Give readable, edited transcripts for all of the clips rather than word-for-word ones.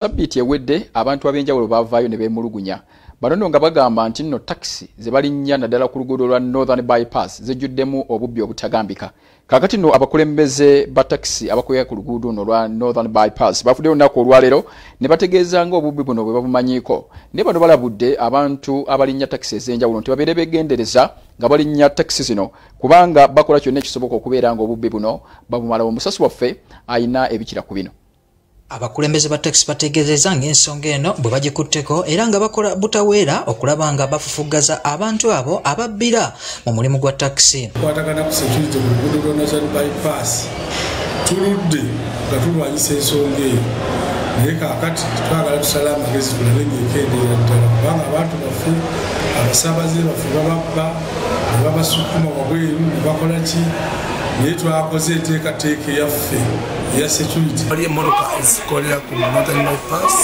Sabbiiti ewedde abantu ab'enjawulo baavaayo ne beemulugunya. Bano nga bagamba nti nno taxi ze balinnya naddala ku luguudo lwa Northern Bypass zijjuddemu obubbi obutagambika. Kaakati nno abakulembeze ba taxi abakolera ku luguudo luno lwa Northern Bypass bafudde olunaku olwaleero ne bategeeza nga obubbi buno bwe babumanyiiko. Ne bano balabudde abantu abalinnya taxi ez'enjawulo nti babeere beegendereza nga balinnya taxi zino kubanga bakola kyonna ekisoboka okubeera nga obubbi buno babumala. Omusasi waffe ayina ebikira ku bino. Abakulembeze ba taxi bategeezezza ng'ensonga eno bwe bagikutteko era nga bakola butaweera okulaba nga bafufugaza abantu abo ababbira mu mulimu gwa taxi. Kwatagana ku security ku luguudo lwa Northern Bypass tuludde nga tulwanyisa ensonga eyo naye kaakati twagala tusala amagezi tulabe ng'ekendeera ddala kubanga abantu baffe abasaabaze baffe bababba ne babasukuma wabweru ne bakola ki naye twakoze enteekateeka eyaffe eya security. Waliyo emmotoka ezikolera ku Northern Bypass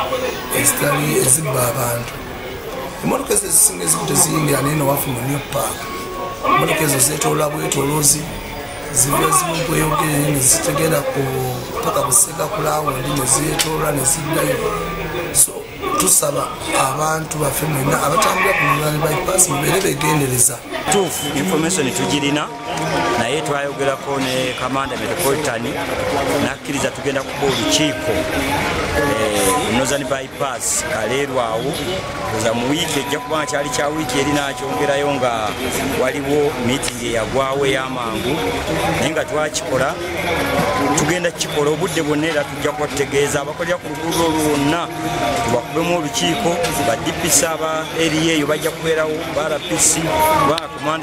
ezibba abantu. Emmotoka ezo ezisinga ezimu teziyingira naye nowaffe mu New Park. Emmotoka ezo zeetoolola bwetooloozi ziva ezimu bweyogere ne zitegera ku paka Busega ku laawundi ne zeetoolola ne ziddayo. So tusaba abantu baffe mwenna abatambula ku Northern Bypass mubeere beegendereza. Tuufu information tugirina naye twayogerako ne Kamanda Metropolitan nakkiriza tugenda kuba olukiiko Northern Bypass kaleerwawo kuza mu wiiki ejja kuba kyali kya wiiki eri nakyongerayo nga waliwo meeting eyagwawo ey'amangu naye nga twakikola tugenda kikola obudde bwonna era tujja kubategeeza abakolera ku luguudo lwonna tubakubemu olukiiko ba DPC aba eri eyo bajja kubeerawo ba RPC ba Komanda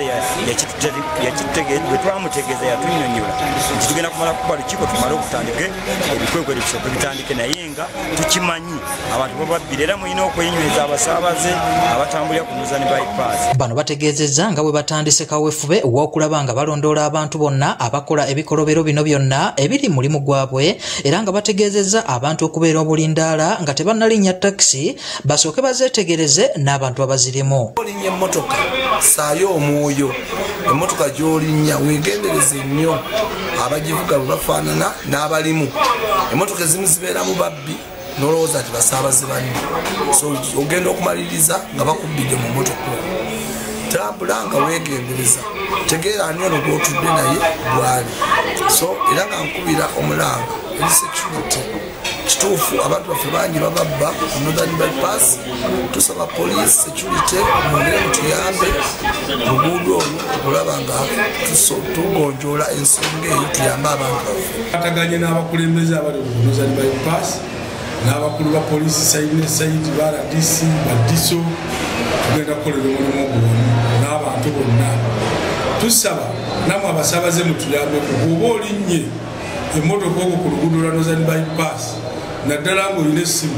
bwe twamutegeeza yatunnyonnyola nti tugenda kumala kuba lukiiko tumale okutandike ebikwekwe ebisooka bitandike naye nga tukimanyi abantu bababbira era mulina okweyinyweza abasaabaze abatambulira ku Northern Bypass. Bano bategeezezza nga bwe batandise kaweefube w'okulaba nga balondoola abantu bonna abakola ebikolobero bino byonna ebiri mulimu gwabwe era nga bategeezezza abantu okubeera obulindaala nga tebannalinnya taxi basooke bazeetegereze n'abantu abazirimu. Olinnya emmotoka saayo omwoyo emmotoka gy'olinnya weegendereze nnyo abagivuga bwe bafaanana n'abalimu. Emmotoka ezimu zibeeramu babbi nolowooza nti basaabaze banne so ogenda okumaliriza nga bakubbidde mu mmotoka. Tambula nga weegendereza tegeera ani ono gw'otudde naye bw'ali so era nga nkubira omulanga eri security kituufu abantu baffe bangi bababba ku Northern Bypass. Tusaba police security mwongere mutuyambe luguudo olwo okulaba nga tugonjoola ensonga eyo tuyambe abantu baffe. Bataganye n'abakulembeze abali ku Northern Bypass n'abakulu ba poliisi sayidi ne sayidi ba RDC ba DISO tugenda kukolera omulimu ogwo n'abantu bonna. Tusaba namwe abasaabaze mutuyambe bw'oba olinnye emmotoka ogwo ku luguudo lwa Northern Bypass naddala ng'olina essimu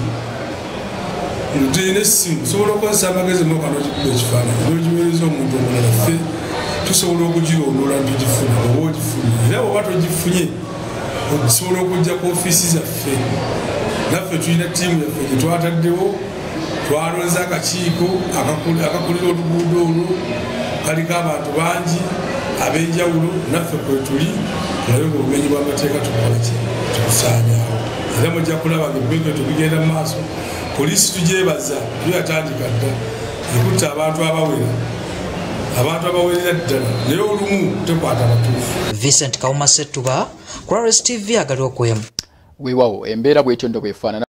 osobola okukozesa amagezi moka n'ogikuba ekifaananyi n'ogiweereza omuntu omulala ffe tusobola okugirondoola ntugifune oba ogifunye era bw'oba togifunye osobola okujja ku ofiisi zaffe. Naffe tulina ttiimu yaffe gye twataddewo twalonze akakiiko akakulira oluguudo olwo kaliko abantu bangi ab'enjawulo naffe kwe tuli tulabe ng'obumenyi bw'amateeka tukola ki tukusaanyaawo era mujja kulaba ng'ebbeke tubigenda mu maaso. Poliisi tugyebaza tuyatandika dda ekutta abantu abawerera ddala naye olumu tekwata batuufu. Vincent Kawuma Ssettuba, Cross TV agali okwemu. Weewawo embeera bw'etyo ndo bwefaanana.